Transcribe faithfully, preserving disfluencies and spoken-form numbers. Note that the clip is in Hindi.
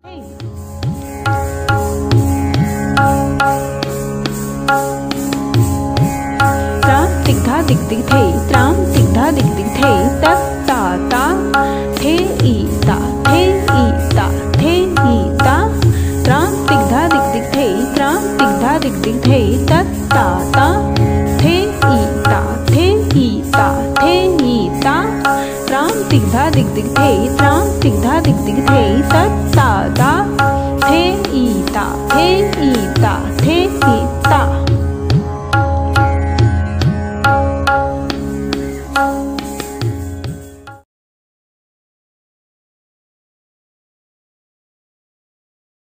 त्राम तिग्धा दिग दिग थे, त्राम तिग्धा दिग दिग थे, तत ता ता थे ई ता, थे ई ता, थे ई ता। त्राम तिग्धा दिग दिग थे, त्राम तिग्धा दिग दिग थे, तत ता ता थे ई ता, थे ई ता, थे ई ता। त्राम तिग्धा दिग दिग थे, त्राम तिग्धा दिग दिग थे, तत ता ता थे ई